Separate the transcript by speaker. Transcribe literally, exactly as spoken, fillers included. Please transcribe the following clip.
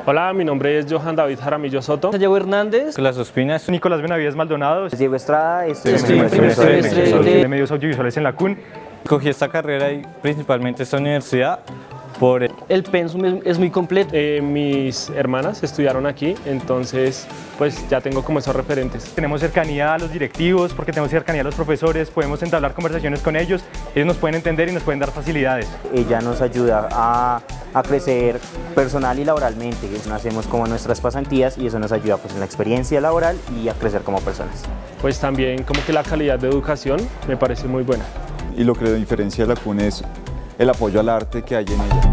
Speaker 1: Hola, mi nombre es Johan David Jaramillo Soto.
Speaker 2: Diego Hernández.
Speaker 3: Las Ospinas.
Speaker 4: Nicolás Benavides Maldonado.
Speaker 5: Diego Estrada.
Speaker 2: Estoy en primer semestre
Speaker 4: de medios audiovisuales en la C U N.
Speaker 3: Cogí esta carrera y principalmente esta universidad por el...
Speaker 2: El pensum es, es muy completo.
Speaker 1: Eh, mis hermanas estudiaron aquí, entonces pues ya tengo como esos referentes.
Speaker 4: Tenemos cercanía a los directivos porque tenemos cercanía a los profesores, podemos entablar conversaciones con ellos, ellos nos pueden entender y nos pueden dar facilidades.
Speaker 5: Ella nos ayuda a, a crecer personal y laboralmente, hacemos como nuestras pasantías y eso nos ayuda pues en la experiencia laboral y a crecer como personas.
Speaker 1: Pues también como que la calidad de educación me parece muy buena.
Speaker 6: Y lo que diferencia de la C U N es el apoyo al arte que hay en ella.